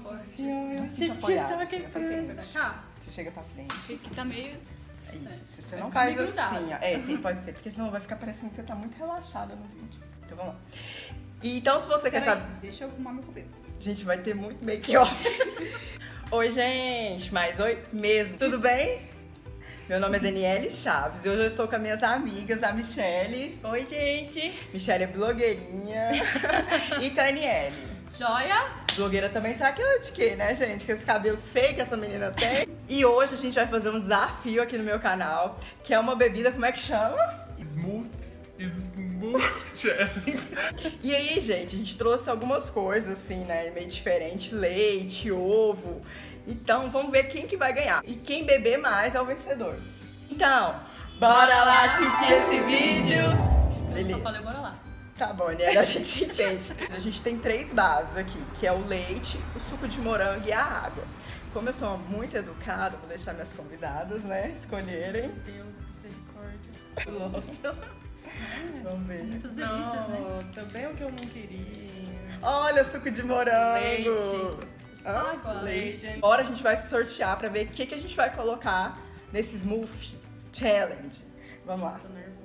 senhora. Chega pra cá. Você chega pra frente. Fica que tá meio... Isso, se você Vai não ficar faz meio assim, grudado. ó. Pode ser, porque senão vai ficar parecendo que você tá muito relaxada no vídeo. Então vamos lá. Então, se você quer saber... Deixa eu arrumar meu cabelo. Gente, vai ter muito make-off. Oi, gente. Mas oi mesmo. Tudo bem? Meu nome é Daniele Chaves e hoje eu estou com as minhas amigas, a Michelle. Oi, gente. Michelle é blogueirinha. E Caniele. Joia? Blogueira também, sabe aquela de quê, né, gente? Com esse cabelo feio que essa menina tem. E hoje a gente vai fazer um desafio aqui no meu canal, que é uma bebida, como é que chama? Smooth Challenge. E aí, gente, a gente trouxe algumas coisas assim, né, meio diferente, leite, ovo. Então, vamos ver quem que vai ganhar. E quem beber mais é o vencedor. Então, bora lá assistir esse vídeo. Beleza. Só falei, bora lá. Tá bom, né? A gente entende. A gente tem 3 bases aqui, que é o leite, o suco de morango e a água. Como eu sou muito educada, vou deixar minhas convidadas, né, escolherem. Deus, misericórdia. Vamos ver. Muitas delícias, né? Nossa, bem o que eu não queria. Olha, suco de morango. Leite. Água. Leite. Agora a gente vai sortear pra ver o que a gente vai colocar nesse Smoothie Challenge. Vamos lá. Tô nervosa.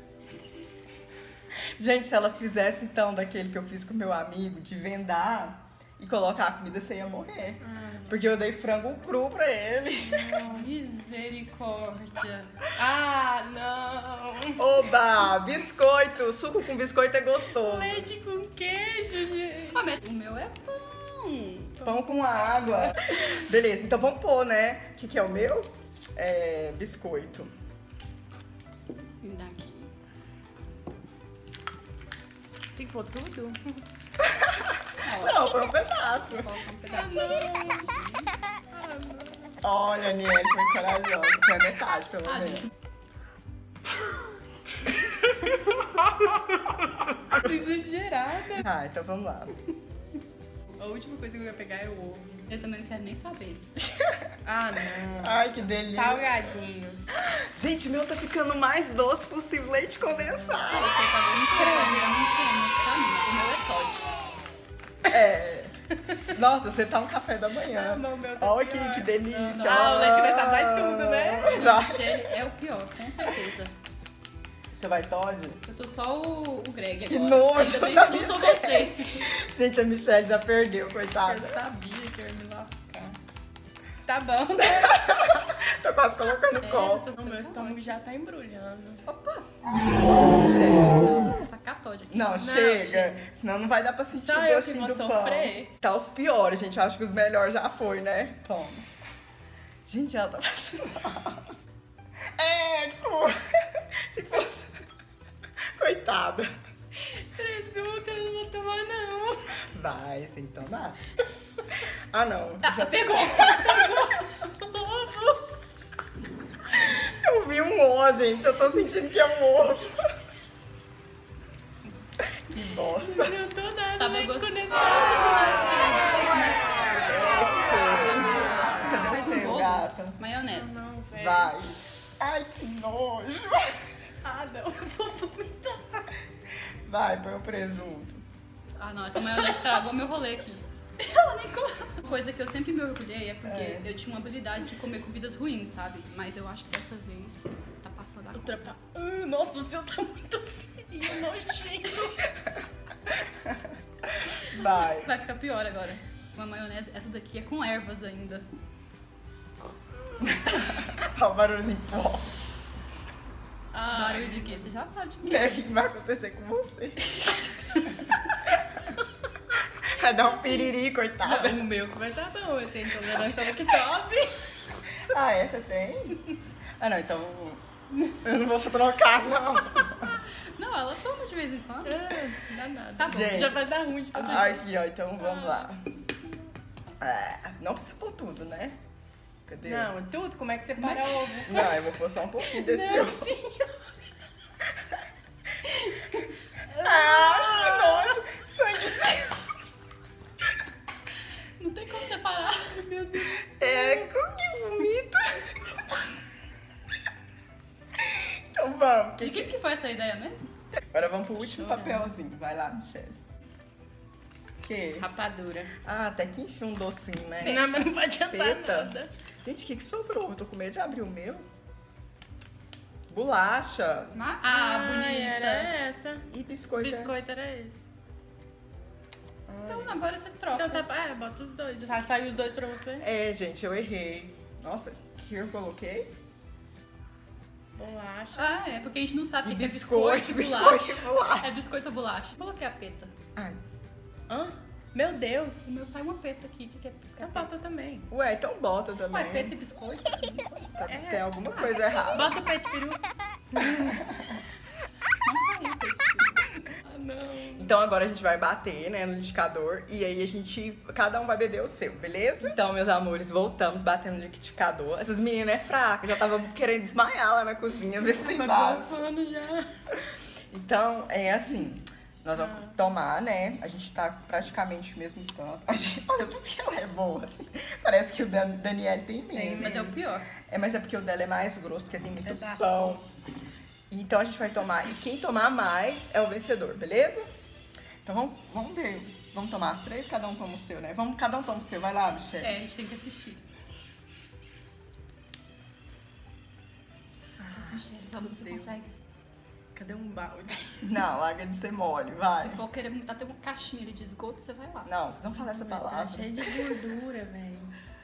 Gente, se elas fizessem então daquele que eu fiz com meu amigo, de vendar e colocar a comida, você ia morrer. Porque eu dei frango cru pra ele. Misericórdia. Ah, não. Oba! Biscoito! Suco com biscoito é gostoso. Leite com queijo, gente. Ah, mas o meu é pão. Pão com água. Beleza, então vamos pôr, né? O que é o meu? É biscoito. Me dá aqui. Tem que pôr tudo? Não, foi um pedaço. Coloca um pedaço. Olha, Niel, foi corajosa. Foi a metade, pelo Ah, menos. gente. Exagerada. Tá, então vamos lá. A última coisa que eu ia pegar é o ovo. Eu também não quero nem saber. Ah, não. Ai, que delícia. Salgadinho. Gente, o meu tá ficando o mais doce possível, leite condensado. Você tá dando creme, eu não quero pra mim. O meu é Todd. É. Nossa, você tá um café da manhã. Ah, não, meu tá Olha pior. que delícia. Ah, o leite condensado vai tudo, né? Vai. Michelle é o pior, com certeza. Você vai, Todd? Eu tô só o Greg Que agora. nojo. Ainda bem que eu não sou você. Gente, a Michelle já perdeu, Eu coitada. sabia que eu ia me lascar. Tá bom, né? Tô quase colocando É, copo. O meu estômago já tá embrulhando. Opa! Michelle. Não, vou tacar Todd aqui. Não, chega. Senão não vai dar pra sentir Só o eu que gostinho vou do pão. sofrer. Tá os piores, gente. Eu acho que os melhores já foi, né? Toma. Gente, ela tá passando mal. Eco! Se fosse... Coitada. Presunto, eu não vou tomar, não. Vai, você tem que tomar. Ah, não. Tá, pegou! Eu vi um O, gente. Eu tô sentindo que é um ovo. Que bosta. Não tô nada, Tava leite gostoso. Cadê Faz você, um bolo? gata? Maionese. Não, velho. Vai. Ai, que nojo. Ah, não, eu vou vomitar. Vai, põe o presunto. Ah, não, essa maionese estragou meu rolê aqui. Ela nem come. Uma coisa que eu sempre me orgulhei é porque eu tinha uma habilidade de comer comidas ruins, sabe? Mas eu acho que dessa vez tá passando a O conta. trapo tá... nossa, o seu tá muito feio, nojento. Vai. Vai ficar pior agora. Uma maionese, essa daqui é com ervas ainda. Olha o barulhozinho. Pó. Barulho de quê? Você já sabe de quê. O que vai acontecer com você? Vai dar um piriri, coitada. O meu que vai tá bom, eu tenho intolerância à lactose. Ah, é? Você tem? Ah, não, então eu não vou trocar, não. Não, ela toma de vez em quando. Não dá nada. Tá bom. Gente. Já vai dar ruim de todo jeito. Aqui, ó, então vamos lá. Não precisa pôr tudo, né? Cadê? Não, tudo? Como é que você para ovo? Não, eu vou pôr só um pouquinho desse ovo. Que nojo! Sangue de... Não tem como separar. Meu Deus. Eco, que vomito! Então vamos. De quem que foi essa ideia mesmo? Agora vamos pro último papelzinho. Vai lá, Michelle. Que? Rapadura. Ah, até que enfim um docinho, né? Não, mas não vai adiantar Peta. nada. Gente, o que sobrou? Eu tô com medo de abrir o meu. Bolacha. Bonita. Era essa. E biscoito. Biscoito era esse. Então agora você troca. Então, bota os dois. Já saiu os dois pra você? É, gente, eu errei. Nossa, o que eu coloquei? Bolacha. Ah, é, porque a gente não sabe o E que é biscoito, biscoito e biscoito e bolacha. bolacha. É biscoito ou bolacha? Coloquei a peta. Ai. Hã? Meu Deus. O meu saiu uma peta aqui. O que é Então peta? bota também. Ué, então bota também. Ué, peta e biscoito? Tem alguma coisa errada. Bota o peito peru. Não saiu peta. Ah, não. Então agora a gente vai bater, né, no liquidificador e aí cada um vai beber o seu, beleza? Então, meus amores, voltamos batendo no liquidificador. Essas meninas é fraca, já tava querendo desmaiar lá na cozinha, ver se tem Tá base. golfando já. Então, é assim, nós vamos tomar, né, a gente tá praticamente o mesmo tanto. Olha, porque ela é boa, assim. Parece que o Daniel tem menos. Mas é o pior. Mas é porque o dela é mais grosso, porque tem muito Pedaço. pão. Então a gente vai tomar, e quem tomar mais é o vencedor, beleza? Então vamos ver, vamos tomar as 3, cada um toma o seu, né? Cada um toma o seu, vai lá, Michelle. É, a gente tem que assistir. Michelle, vamos, você Deus. consegue. Cadê um balde? Não, larga de ser mole, vai. Se for querer vomitar, tem uma caixinha ali de esgoto, você vai lá. Não fala essa Tá palavra. cheio de gordura, velho.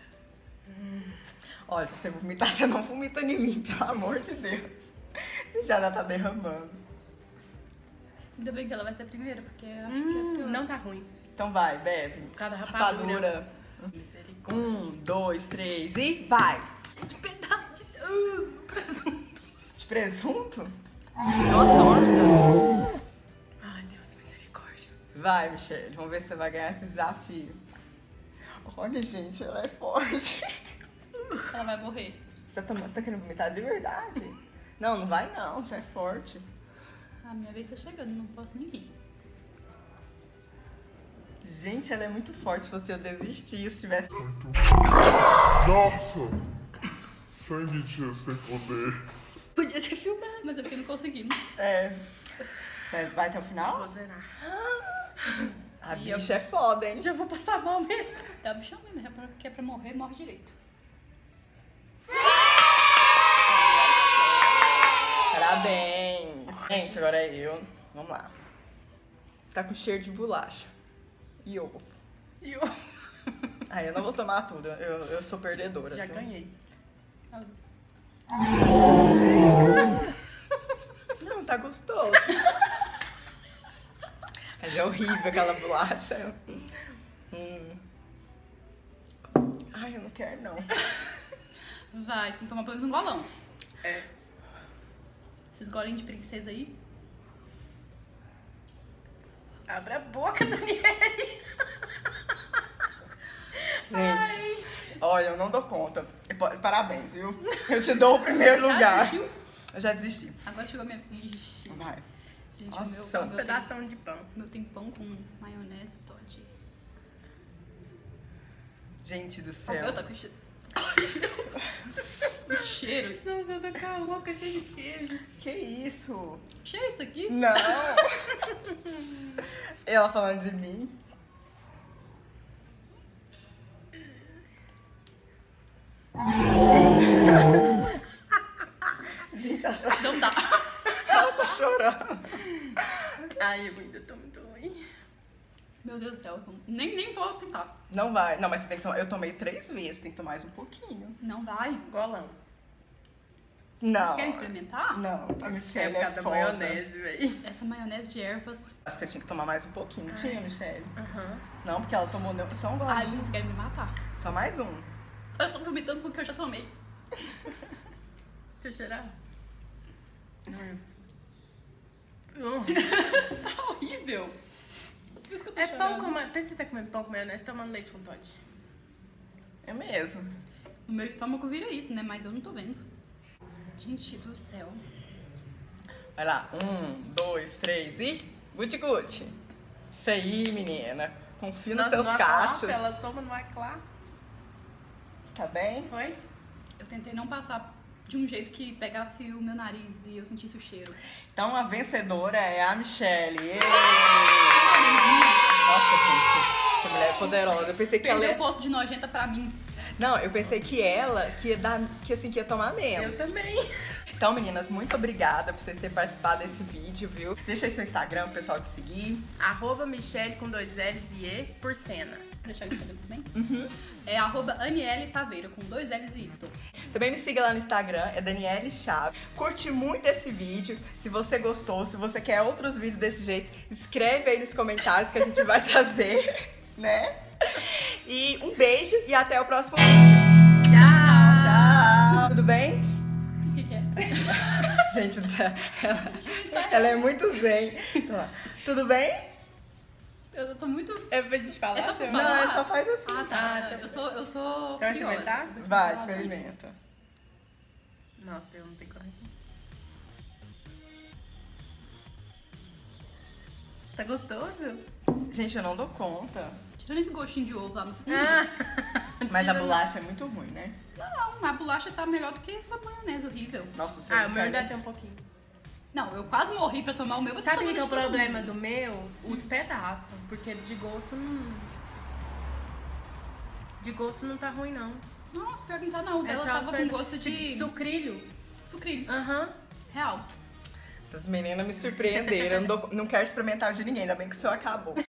Olha, se você vomitar, você não vomita em mim, pelo amor de Deus. Já tá derramando. Ainda bem que ela vai ser a primeira, porque eu acho que é pior. Não tá ruim. Então vai, bebe. Por causa da rapadura. Rapadura. Misericórdia. 1, 2, 3 e vai! De pedaço de presunto. De presunto? Torta. Ai, Deus, misericórdia. Vai, Michelle, vamos ver se você vai ganhar esse desafio. Olha, gente, ela é forte. Ela vai morrer. Você tá querendo vomitar de verdade? Não vai não, você é forte. A minha vez tá chegando, não posso nem rir. Gente, ela é muito forte. Se fosse eu desistir, se tivesse... Nossa! Sangue tinha sem poder. Podia ter filmado. Mas é porque não conseguimos. É... Vai até o final? Vou zerar. A E eu- bicha é foda, hein? Já vou passar mal mesmo. Dá bichão mesmo, que é pra morrer, morre direito. Parabéns! Gente, agora é eu. Vamos lá. Tá com cheiro de bolacha. E ovo. E eu Aí eu não vou tomar tudo. Eu sou perdedora. já viu? ganhei. Não, tá gostoso. Mas é horrível aquela bolacha. Ai, eu não quero não. Vai, tem que tomar pelo menos um golão. É. Esses golinhos de princesa aí. Abre a boca, Daniele. Gente, olha, eu não dou conta. Parabéns, viu? Eu te dou o primeiro lugar. Desistiu? Eu já desisti. Agora chegou a minha... Ixi. Vai. Gente, Nossa, o Uns meu, tem, pedaços de pão. meu tem pão com maionese, Todd. Gente do Eu céu. tô com cheiro. O cheiro. Nossa, eu tô com a boca cheia de queijo. Que isso? Cheiro isso daqui? Não. Ela falando de mim. Gente, Não dá. ela tá chorando. Ai, eu ainda tô muito ruim. Meu Deus do céu. Nem vou tentar. Não vai. Não, mas você tem que tomar. Eu tomei 3 vezes, tem que tomar mais um pouquinho. Não vai. Golão. Não. Vocês querem experimentar? Não, a É Michelle por é causa da foda. maionese, velho. Essa maionese de ervas. Acho que você tinha que tomar mais um pouquinho. Tinha, Michelle? Aham. Não, porque ela tomou só um Ai, golinho. vocês querem me matar. Só mais um. Eu tô vomitando porque eu já tomei. Deixa eu cheirar. Tá horrível. Por isso que eu tô É pão chorando. com maionese. Pensa que tá comendo pão com maionese tomando leite com Todd. É mesmo. O meu estômago vira isso, né? Mas eu não tô vendo. Gente do céu. Vai lá. 1, 2, 3 e... Guti-guti. Isso aí, menina. Confia nos seus numa cachos. classe, ela toma numa classe. Tá bem? Foi? Eu tentei não passar de um jeito que pegasse o meu nariz e eu sentisse o cheiro. Então a vencedora é a Michelle. Nossa, gente, essa mulher é poderosa. Eu pensei que ela Perdeu ia... o posto de nojenta pra mim. Não, eu pensei que ela que ia dar, que assim, que ia tomar menos. Eu também. Então, meninas, muito obrigada por vocês terem participado desse vídeo, viu? Deixa aí seu Instagram pro pessoal te seguir. @Michelle com 2 L's e E por cena. Deixa eu Instagram também. É @Aniele Taveira, com 2 L's e Y. Também me siga lá no Instagram, é Daniele Chaves. Curte muito esse vídeo. Se você gostou, se você quer outros vídeos desse jeito, escreve aí nos comentários que a gente vai trazer, né? E um beijo e até o próximo vídeo. Tchau! Tudo bem? O que é? Gente do céu, ela é muito zen. Então, ó, tudo bem? Eu tô muito... É pra gente falar? É só pra também? falar? Não, é só faz assim. Ah, tá. Eu sou Você vai curiosa. experimentar? Vai, experimenta. Nossa, eu não tenho coragem. Tá gostoso? Gente, eu não dou conta. Tirando esse gostinho de ovo lá no fundo. Mas a bolacha é muito ruim, né? Não, a bolacha tá melhor do que essa maionese horrível. Nossa, você Ah, o meu ainda tem um pouquinho. Não, eu quase morri pra tomar o meu. Sabe o que é o problema do meu? Os pedaços. Porque de gosto não... De gosto não tá ruim, não. Nossa, pior que não tá não. Ela só tava com gosto tipo de sucrilho. sucrilho. Aham. Real. Essas meninas me surpreenderam. Eu não quero experimentar o de ninguém, ainda bem que o seu acabou.